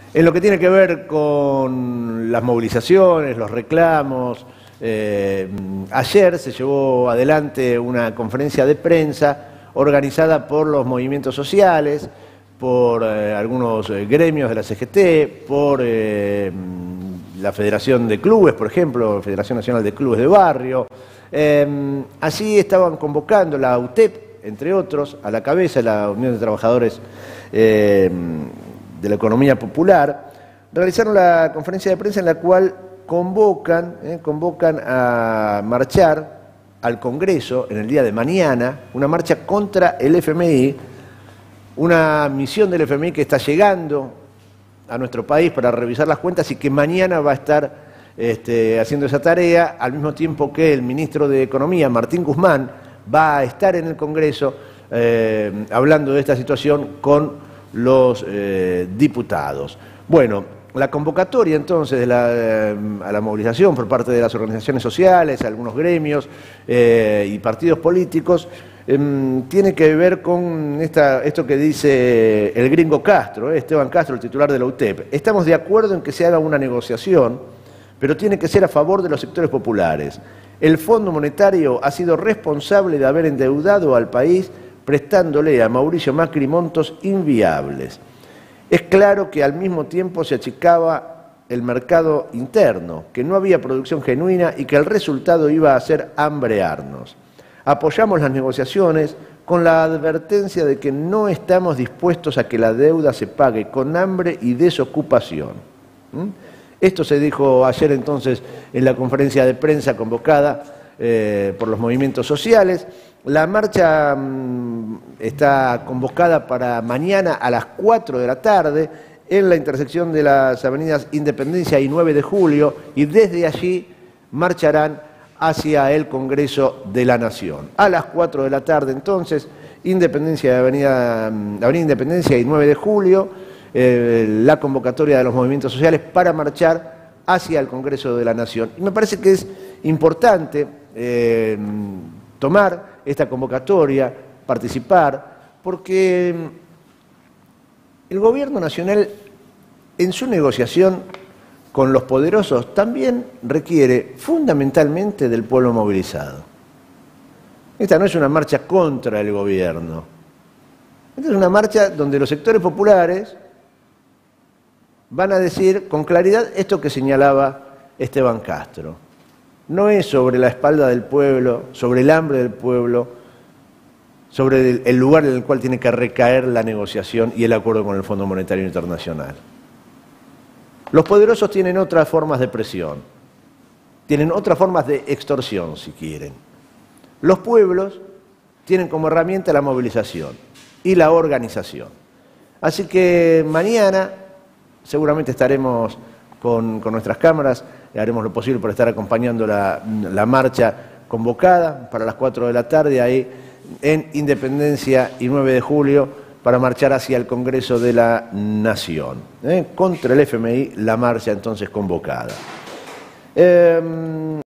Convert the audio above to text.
En lo que tiene que ver con las movilizaciones, los reclamos, ayer se llevó adelante una conferencia de prensa organizada por los movimientos sociales, por algunos gremios de la CGT, por la Federación de Clubes, por ejemplo, Federación Nacional de Clubes de Barrio. Así estaban convocando la UTEP, entre otros, a la cabeza de la Unión de Trabajadores de la Economía Popular. Realizaron la conferencia de prensa en la cual convocan a marchar al Congreso en el día de mañana, una marcha contra el FMI, una misión del FMI que está llegando a nuestro país para revisar las cuentas y que mañana va a estar haciendo esa tarea, al mismo tiempo que el ministro de Economía, Martín Guzmán, va a estar en el Congreso hablando de esta situación con los diputados. Bueno, la convocatoria entonces a la movilización por parte de las organizaciones sociales, algunos gremios y partidos políticos, tiene que ver con esto que dice el gringo Castro, Esteban Castro, el titular de la UTEP. Estamos de acuerdo en que se haga una negociación, pero tiene que ser a favor de los sectores populares. El Fondo Monetario ha sido responsable de haber endeudado al país prestándole a Mauricio Macri montos inviables. Es claro que al mismo tiempo se achicaba el mercado interno, que no había producción genuina y que el resultado iba a ser hambrearnos. Apoyamos las negociaciones con la advertencia de que no estamos dispuestos a que la deuda se pague con hambre y desocupación. Esto se dijo ayer entonces en la conferencia de prensa convocada por los movimientos sociales. La marcha está convocada para mañana a las 4 de la tarde en la intersección de las avenidas Independencia y 9 de Julio y desde allí marcharán hacia el Congreso de la Nación. A las 4 de la tarde entonces, Avenida Independencia y 9 de Julio, la convocatoria de los movimientos sociales para marchar hacia el Congreso de la Nación. Y me parece que es importante tomar esta convocatoria, participar, porque el gobierno nacional en su negociación con los poderosos también requiere fundamentalmente del pueblo movilizado. Esta no es una marcha contra el gobierno, esta es una marcha donde los sectores populares van a decir con claridad esto que señalaba Esteban Castro. No es sobre la espalda del pueblo, sobre el hambre del pueblo, sobre el lugar en el cual tiene que recaer la negociación y el acuerdo con el Fondo Monetario Internacional. Los poderosos tienen otras formas de presión, tienen otras formas de extorsión, si quieren. Los pueblos tienen como herramienta la movilización y la organización. Así que mañana seguramente estaremos con nuestras cámaras, haremos lo posible por estar acompañando la marcha convocada para las 4 de la tarde ahí en Independencia y 9 de Julio para marchar hacia el Congreso de la Nación. Contra el FMI, la marcha entonces convocada.